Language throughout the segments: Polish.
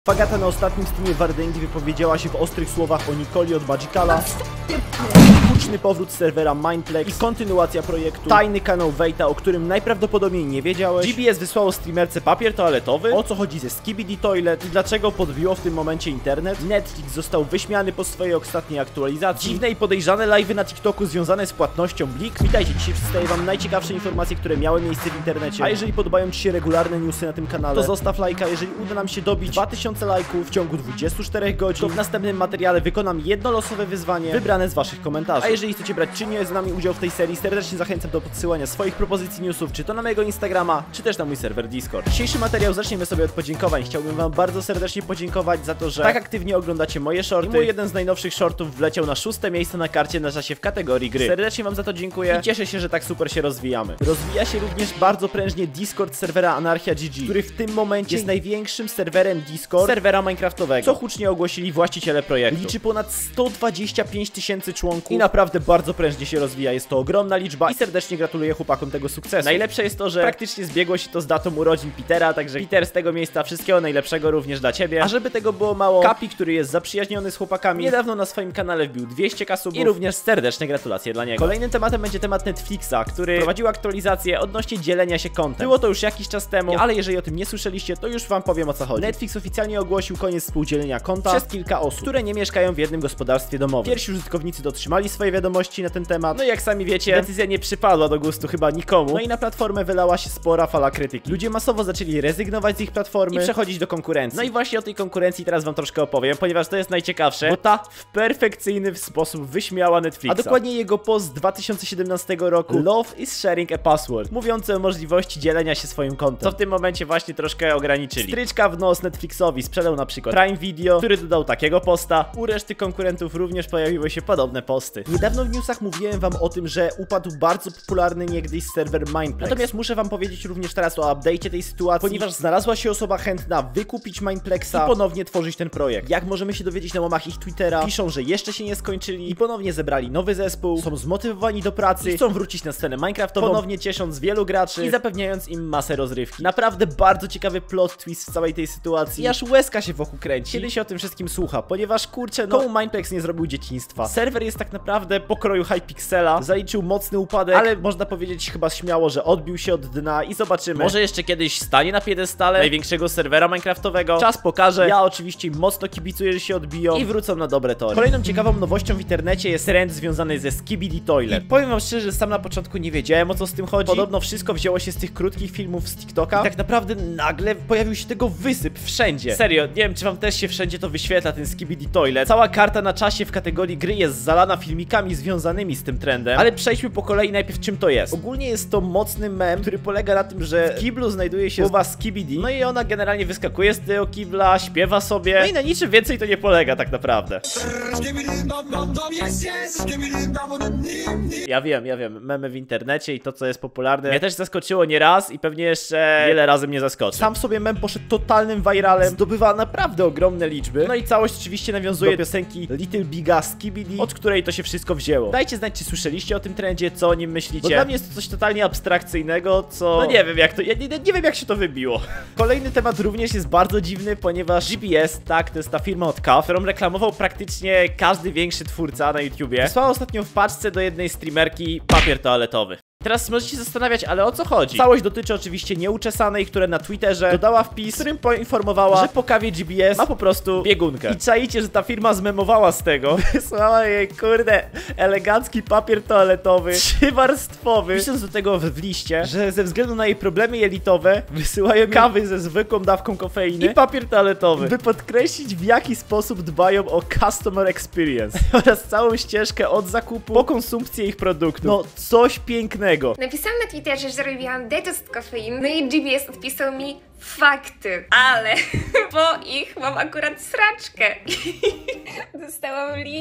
Fagata na ostatnim streamie Wardęgi wypowiedziała się w ostrych słowach o Nikoli od Magicala. Huczny powrót serwera Mindplex i kontynuacja projektu Tajny kanał Wejta, o którym najprawdopodobniej nie wiedziałeś. GBS wysłało streamerce papier toaletowy. O co chodzi ze Skibidi Toilet i dlaczego podbiło w tym momencie internet? Netflix został wyśmiany po swojej ostatniej aktualizacji. Dziwne i podejrzane live'y na TikToku związane z płatnością Blik. Witajcie, dzisiaj przedstawię wam najciekawsze informacje, które miały miejsce w internecie. A jeżeli podobają ci się regularne newsy na tym kanale, to zostaw lajka. Jeżeli uda nam się dobić 2000 lajków w ciągu 24 godzin, to w następnym materiale wykonam jedno losowe wyzwanie wybrane z waszych komentarzy. A jeżeli chcecie brać czynnie z nami udział w tej serii, serdecznie zachęcam do podsyłania swoich propozycji newsów, czy to na mojego Instagrama, czy też na mój serwer Discord. Dzisiejszy materiał zaczniemy sobie od podziękowań. Chciałbym wam bardzo serdecznie podziękować za to, że tak aktywnie oglądacie moje shorty. I mój jeden z najnowszych shortów wleciał na 6. miejsce na karcie na czasie w kategorii gry. Serdecznie wam za to dziękuję i cieszę się, że tak super się rozwijamy. Rozwija się również bardzo prężnie Discord serwera Anarchia GG, który w tym momencie jest największym serwerem Discord serwera minecraftowego, co hucznie ogłosili właściciele projektu. Liczy ponad 125 000 członków i naprawdę bardzo prężnie się rozwija. Jest to ogromna liczba i serdecznie gratuluję chłopakom tego sukcesu. Najlepsze jest to, że praktycznie zbiegło się to z datą urodzin Petera, także Peter, z tego miejsca wszystkiego najlepszego również dla ciebie. A żeby tego było mało, Kapi, który jest zaprzyjaźniony z chłopakami, niedawno na swoim kanale wbił 200 subów i również serdeczne gratulacje dla niego. Kolejnym tematem będzie temat Netflixa, który prowadził aktualizację odnośnie dzielenia się kontem. Było to już jakiś czas temu, ale jeżeli o tym nie słyszeliście, to już wam powiem, o co chodzi. Netflix oficjalnie ogłosił koniec współdzielenia konta przez kilka osób, które nie mieszkają w jednym gospodarstwie domowym. Pierwsi użytkownicy dotrzymali swoje wiadomości na ten temat, no i jak sami wiecie, decyzja nie przypadła do gustu chyba nikomu, no i na platformę wylała się spora fala krytyki. Ludzie masowo zaczęli rezygnować z ich platformy i przechodzić do konkurencji. No i właśnie o tej konkurencji teraz wam troszkę opowiem, ponieważ to jest najciekawsze, bo ta w perfekcyjny sposób wyśmiała Netflixa. A dokładnie jego post z 2017 roku Love is sharing a password, mówiący o możliwości dzielenia się swoim kontem, co w tym momencie właśnie troszkę ograniczyli. Stryczka w nos Netflixowi sprzedał na przykład Prime Video, który dodał takiego posta. U reszty konkurentów również pojawiły się podobne posty. Niedawno w newsach mówiłem wam o tym, że upadł bardzo popularny niegdyś serwer Mindplex. Natomiast muszę wam powiedzieć również teraz o update'cie tej sytuacji, ponieważ znalazła się osoba chętna wykupić Mindplexa i ponownie tworzyć ten projekt. Jak możemy się dowiedzieć na łamach ich Twittera, piszą, że jeszcze się nie skończyli i ponownie zebrali nowy zespół, są zmotywowani do pracy i chcą wrócić na scenę minecraftową, ponownie ciesząc wielu graczy i zapewniając im masę rozrywki. Naprawdę bardzo ciekawy plot twist w całej tej sytuacji i aż łezka się wokół kręci, kiedy się o tym wszystkim słucha, ponieważ kurczę, no komu Mindplex nie zrobił dzieciństwa. Serwer jest tak naprawdę pokroju Hypixela, zaliczył mocny upadek, ale można powiedzieć chyba śmiało, że odbił się od dna i zobaczymy. Może jeszcze kiedyś stanie na piedestale największego serwera minecraftowego. Czas pokaże. Ja oczywiście mocno kibicuję, że się odbiją i wrócą na dobre tory. Kolejną ciekawą nowością w internecie jest trend związany ze Skibidi Toilet. I powiem wam szczerze, że sam na początku nie wiedziałem, o co z tym chodzi. Podobno wszystko wzięło się z tych krótkich filmów z TikToka i tak naprawdę nagle pojawił się tego wysyp wszędzie. Serio, nie wiem, czy wam też się wszędzie to wyświetla, ten Skibidi Toilet. Cała karta na czasie w kategorii gry jest zalana filmikami związanymi z tym trendem, ale przejdźmy po kolei najpierw, czym to jest. Ogólnie jest to mocny mem, który polega na tym, że w kiblu znajduje się słowa Skibidi, no i ona generalnie wyskakuje z tego kibla, śpiewa sobie, no i na niczym więcej to nie polega tak naprawdę. Ja wiem, memy w internecie i to, co jest popularne, mnie też zaskoczyło nie raz i pewnie jeszcze wiele razy mnie zaskoczy. Sam w sobie mem poszedł totalnym viralem, zdobywa naprawdę ogromne liczby, no i całość oczywiście nawiązuje do piosenki Little Biga Skibidi, od której to się wszystko wzięło. Dajcie znać, czy słyszeliście o tym trendzie, co o nim myślicie, bo dla mnie jest to coś totalnie abstrakcyjnego, co... no nie wiem jak to... ja nie wiem jak się to wybiło. Kolejny temat również jest bardzo dziwny, ponieważ GBS, tak, to jest ta firma od kaw, którą reklamował praktycznie każdy większy twórca na YouTubie, wysłała ostatnio w paczce do jednej streamerki papier toaletowy. Teraz możecie się zastanawiać, ale o co chodzi? Całość dotyczy oczywiście nieuczesanej, która na Twitterze dodała wpis, w którym poinformowała, że po kawie GBS ma po prostu biegunkę. I czaicie, że ta firma zmemowała z tego. Wysłała jej, kurde, elegancki papier toaletowy, 3-warstwowy. Pisząc do tego w liście, że ze względu na jej problemy jelitowe wysyłają kawy ze zwykłą dawką kofeiny i papier toaletowy, by podkreślić, w jaki sposób dbają o customer experience oraz całą ścieżkę od zakupu po konsumpcję ich produktów. No, coś pięknego. Napisałam na Twitterze, że zrobiłam detoks z kofeiny, no i GBS odpisał mi fakty, ale po ich mam akurat sraczkę. Dostałam list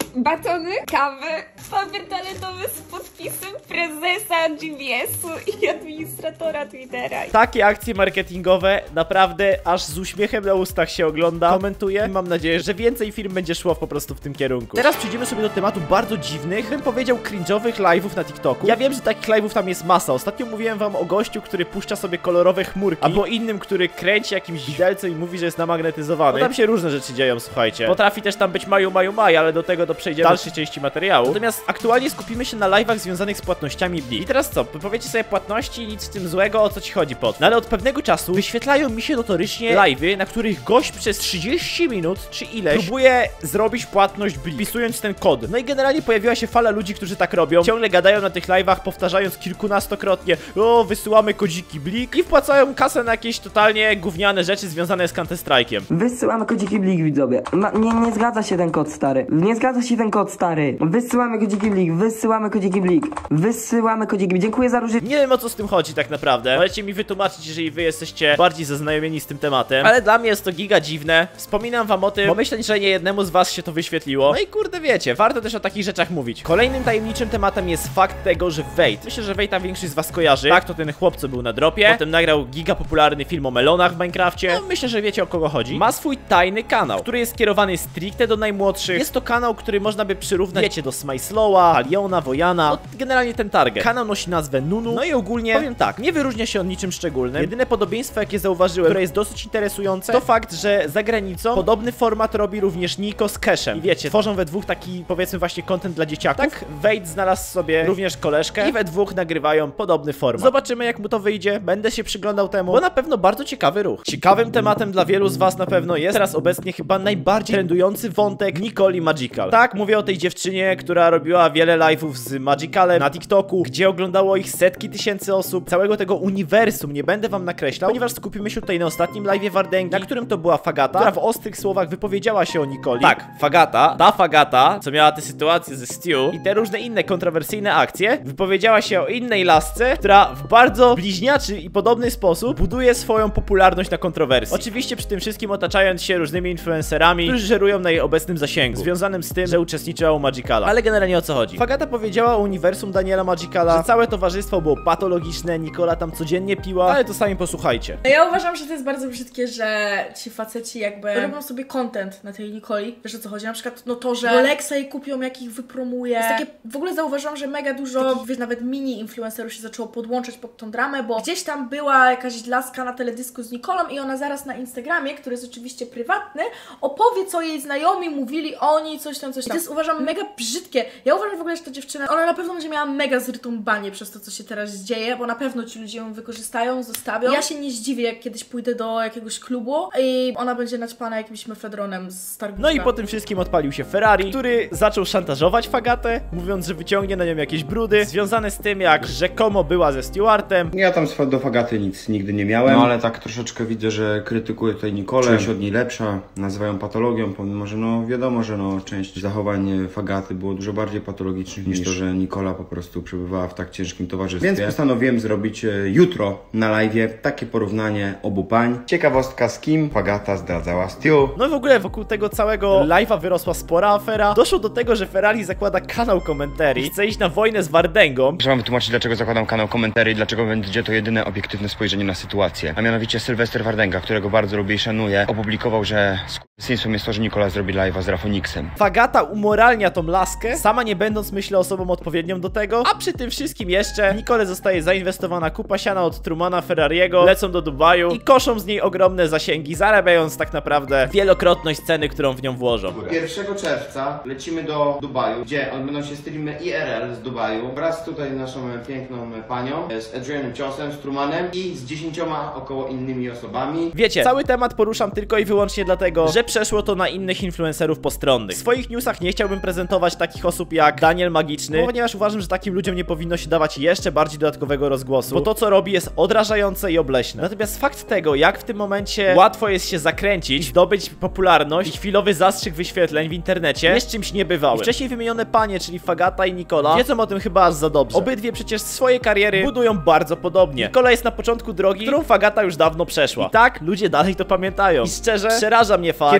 batony, kawy, papier toaletowy z podpisem prezesa GBS-u i administratora Twittera. Takie akcje marketingowe naprawdę aż z uśmiechem na ustach się ogląda, komentuje i mam nadzieję, że więcej firm będzie szło po prostu w tym kierunku. Teraz przejdziemy sobie do tematu bardzo dziwnych, bym powiedział cringe'owych live'ów na TikToku. Ja wiem, że takich live'ów tam jest masa. Ostatnio mówiłem wam o gościu, który puszcza sobie kolorowe chmurki, albo innym, który kręci jakimś widelcem i mówi, że jest namagnetyzowany. No tam się różne rzeczy dzieją, słuchajcie. Potrafi też tam być maju, ale do tego przejdziemy w dalszej części materiału. Natomiast aktualnie skupimy się na live'ach związanych z płatnościami Blik. I teraz co? Powiecie sobie płatności, nic w tym złego, o co ci chodzi pod. No ale od pewnego czasu wyświetlają mi się notorycznie live'y, na których gość przez 30 minut, czy ileś, próbuje zrobić płatność Blik, wpisując ten kod. No i generalnie pojawiła się fala ludzi, którzy tak robią. Ciągle gadają na tych live'ach, powtarzając kilkunastokrotnie: o, wysyłamy kodziki Blik i wpłacają kasę na jakieś totalnie gówniane rzeczy związane z Counter-Strike'iem. Wysyłamy kodziki Blik, widzowie. Nie zgadza się ten kod, stary. Nie zgadza się ten kod, stary. Wysyłamy kodziki Blik, wysyłamy kodziki Blik. Wysyłamy kodziki Blik. Dziękuję za różnicę. Nie wiem, o co z tym chodzi tak naprawdę. Możecie mi wytłumaczyć, jeżeli wy jesteście bardziej zaznajomieni z tym tematem. Ale dla mnie jest to giga dziwne. Wspominam wam o tym, bo myślę, że nie jednemu z was się to wyświetliło. No i kurde, wiecie, warto też o takich rzeczach mówić. Kolejnym tajemniczym tematem jest fakt tego, że Wade, myślę, że Wade'a większość z was kojarzy. Tak, to ten chłop, co był na dropie. Potem nagrał giga popularny film o melonach w Minecrafcie. No, myślę, że wiecie, o kogo chodzi. Ma swój tajny kanał, który jest skierowany stricte do najmłodszych. Jest to kanał, który można by przyrównać, wiecie, do Smyslowa, Aliona, Wojana. No, generalnie ten target. Kanał nosi nazwę Nunu. No i ogólnie powiem tak, nie wyróżnia się on niczym szczególnym. Jedyne podobieństwo, jakie zauważyłem, które jest dosyć interesujące, to fakt, że za granicą podobny format robi również Niko z Cashem. I wiecie, tworzą we dwóch taki, powiedzmy, właśnie content dla dzieciaków. Tak, Wade znalazł sobie również koleżkę i we dwóch nagrywają podobny format. Zobaczymy, jak mu to wyjdzie. Będę się przyglądał temu, bo na pewno bardzo ciekawy ruch. Ciekawym tematem dla wielu z was na pewno jest teraz obecnie chyba najbardziej trendujący wątek Nicoli Magical. Tak, mówię o tej dziewczynie, która robiła wiele live'ów z Magicalem na TikToku, gdzie oglądało ich setki tysięcy osób. Całego tego uniwersum nie będę wam nakreślał, ponieważ skupimy się tutaj na ostatnim live'ie Wardęgi, na którym to była Fagata, która w ostrych słowach wypowiedziała się o Nicoli. Tak, Fagata, ta Fagata, co miała te sytuacje ze Stu i te różne inne kontrowersyjne akcje, wypowiedziała się o innej lasce, która w bardzo bliźniaczy i podobny sposób buduje swoją popularność na kontrowersji. Oczywiście przy tym wszystkim otaczając się różnymi influencerami, którzy żerują na jej obecnym zasięgu, związanym z tym, że uczestniczyła u Magicala. Ale generalnie o co chodzi? Fagata powiedziała o uniwersum Daniela Magicala, że całe towarzystwo było patologiczne, Nicola tam codziennie piła, ale to sami posłuchajcie. Ja uważam, że to jest bardzo brzydkie, że ci faceci jakby robią sobie content na tej Nicoli. Wiesz, o co chodzi? Na przykład no to, że Rolexa jej kupią, jak ich wypromuje. Jest takie, w ogóle zauważyłam, że mega dużo, wiesz, nawet mini influencerów się zaczęło podłączać pod tą dramę, bo gdzieś tam była jakaś laska na teledysku z Nicolą i ona zaraz na Instagramie, który jest oczywiście prywatny, opowie, co jej znajomi mówili o niej, coś tam, coś tam. I to jest, uważam, mega brzydkie. Ja uważam w ogóle, że ta dziewczyna, ona na pewno będzie miała mega zrytą banię przez to, co się teraz dzieje, bo na pewno ci ludzie ją wykorzystają, zostawią. Ja się nie zdziwię, jak kiedyś pójdę do jakiegoś klubu i ona będzie naćpana jakimś mefedronem z targu. No i po tym wszystkim odpalił się Ferrari, który zaczął szantażować Fagatę, mówiąc, że wyciągnie na nią jakieś brudy związane z tym, jak rzekomo była ze Stewartem. Ja tam do Fagaty nic nigdy nie miałem, no ale tak troszeczkę widzę, że krytykuje tutaj Nicolę, czuję się od niej lepsza, nazywają patologią, pomimo że no wiadomo, że no część zachowań Fagaty było dużo bardziej patologicznych niż to, że Nicola po prostu przebywała w tak ciężkim towarzystwie. Więc postanowiłem zrobić jutro na live'ie takie porównanie obu pań. Ciekawostka, z kim Fagata zdradzała Stu. No i w ogóle wokół tego całego live'a wyrosła spora afera. Doszło do tego, że Ferrari zakłada kanał komentarii i chce iść na wojnę z Wardęgą. Muszę wam wytłumaczyć, dlaczego zakładam kanał komentarii i dlaczego będzie to jedyne obiektywne spojrzenie na sytuację. A mianowicie Sylwester Wardęga, którego bardzo lubię i szanuję, opublikował, że skurwysyństwem jest to, że Nicola zrobi live'a z Rafoniksem. Fagata umoralnia tą laskę, sama nie będąc, myślę, osobą odpowiednią do tego, a przy tym wszystkim jeszcze Nicole zostaje zainwestowana kupa siana od Trumana Ferrariego, lecą do Dubaju i koszą z niej ogromne zasięgi, zarabiając tak naprawdę wielokrotność ceny, którą w nią włożą. 1 czerwca lecimy do Dubaju, gdzie odbędą się streamy IRL z Dubaju wraz tutaj naszą piękną panią, z Adrianem Ciosem, z Trumanem i z 10 około innymi osobami. Wiecie, cały temat poruszam tylko i wyłącznie dlatego, że przeszło to na innych influencerów postronnych. W swoich newsach nie chciałbym prezentować takich osób jak Daniel Magiczny, ponieważ uważam, że takim ludziom nie powinno się dawać jeszcze bardziej dodatkowego rozgłosu, bo to, co robi, jest odrażające i obleśne. Natomiast fakt tego, jak w tym momencie łatwo jest się zakręcić, zdobyć popularność i chwilowy zastrzyk wyświetleń w internecie jest czymś niebywałym. Wcześniej wymienione panie, czyli Fagata i Nicola, wiedzą o tym chyba aż za dobrze. Obydwie przecież swoje kariery budują bardzo podobnie. Nicola jest na początku drogi, którą Fagata już dawno przeszła. I tak ludzie dalej to pamiętają. I szczerze, przeraża mnie fakt,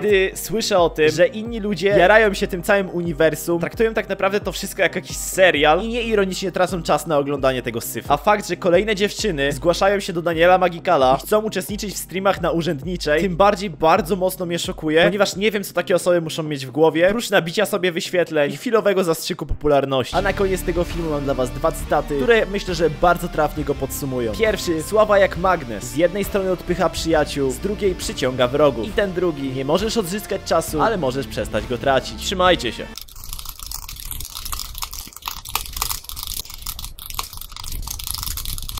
Kiedy słyszę o tym, że inni ludzie jarają się tym całym uniwersum, traktują tak naprawdę to wszystko jak jakiś serial i nieironicznie tracą czas na oglądanie tego syfu. A fakt, że kolejne dziewczyny zgłaszają się do Daniela Magikala i chcą uczestniczyć w streamach na urzędniczej, tym bardziej bardzo mocno mnie szokuje, ponieważ nie wiem, co takie osoby muszą mieć w głowie, prócz nabicia sobie wyświetleń i chwilowego zastrzyku popularności. A na koniec tego filmu mam dla was dwa cytaty, które myślę, że bardzo trafnie go podsumują. Pierwszy, sława jak magnes. Z jednej strony odpycha przyjaciół, z drugiej przyciąga wrogów. I ten drugi, nie możesz odzyskać czasu, ale możesz przestać go tracić. Trzymajcie się.